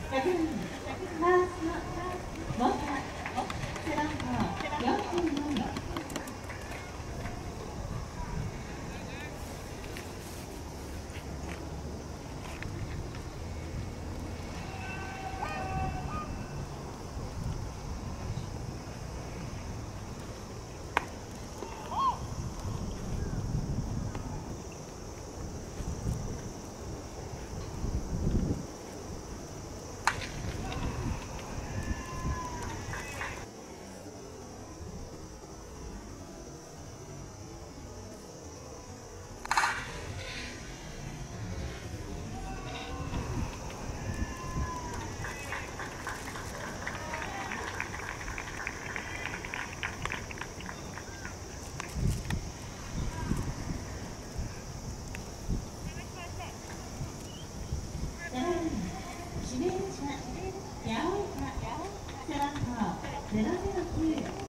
100人ファーストモカセカンド44度。指名者八百屋セランカ009